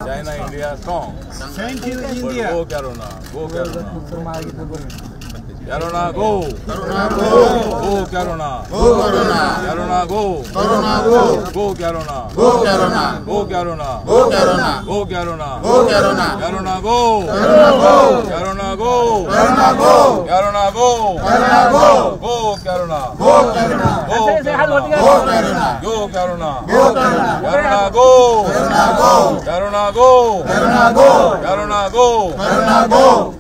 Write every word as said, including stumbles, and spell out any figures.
China, India, strong. Thank you, But India. go Corona, go Corona. Corona, go. Corona, go. Go Corona. Go Corona. Corona, go. Corona, go. Go Corona. Go Corona. Go Corona. Go Corona. Go Corona. Go Corona. Corona, go. Corona, go. Corona, go. Corona, go. Corona, go. Corona, go. Go Corona. Go Corona. Go Corona. Go Corona. Go Corona. Go Corona. Corona, go. Corona, go. Corona, go. Corona, go. Corona, go. Corona, go.